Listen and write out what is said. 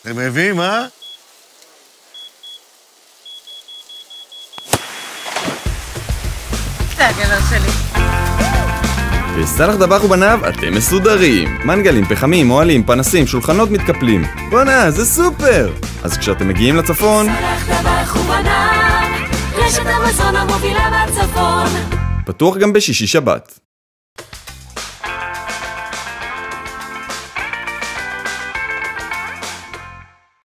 אתם מביאים, אה? זה הגלר שלי. בסלח דבח ובניו אתם מסודרים. מנגלים, פחמים, אוהלים, פנסים, שולחנות מתקפלים. בואנה, זה סופר! אז כשאתם מגיעים לצפון... סלח דבח ובניו, רשת המזון המובילה בצפון. פתוח גם בשישי שבת.